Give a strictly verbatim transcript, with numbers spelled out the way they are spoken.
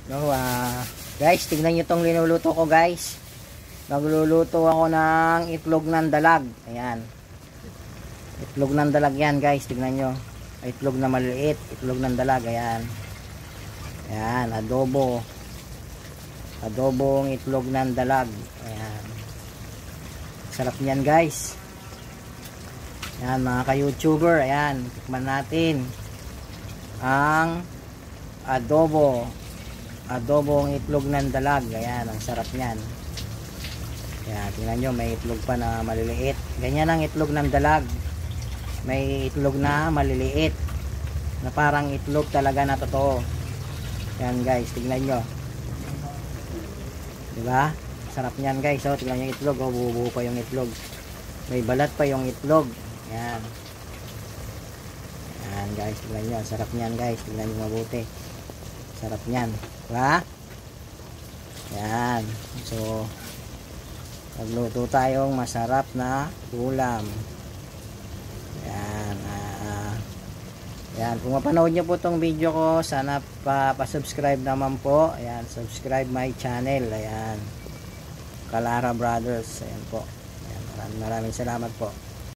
No, ah, guys, tignan nyo tong linuluto ko, guys. Magluluto ako ng itlog ng dalag. Ayan. Itlog ng dalag yan, guys. Tignan nyo. Itlog na maliit. Itlog ng dalag. Ayan. Ayan, adobo. Adobong itlog ng dalag. Ayan. Sarap niyan, guys. Ayan, mga ka-YouTuber. Ayan, tikman natin ang adobo. Adobong itlog ng dalag. Ayan, ang sarap niyan. Ayan, tingnan nyo, may itlog pa na maliliit. Ganyan ang itlog ng dalag. May itlog na maliliit. Na parang itlog talaga na totoo. Ayan, guys, tingnan nyo. Diba? Sarap niyan, guys. Oh, tingnan nyo yung itlog. Oh, buo-buo pa yung itlog. May balat pa yung itlog. Ayan. Ayan, guys, tingnan nyo. Sarap niyan, guys. Tingnan nyo mabuti. Sarap niyan. Diba? Ayan. So, magluto tayong masarap na ulam. Ayan. Uh, ayan. Kung mapanood nyo po tong video ko, sana pa, pa-subscribe naman po. Ayan. Subscribe my channel. Ayan. Kalara Brothers. Ayan po. Ayan. Maraming maraming salamat po.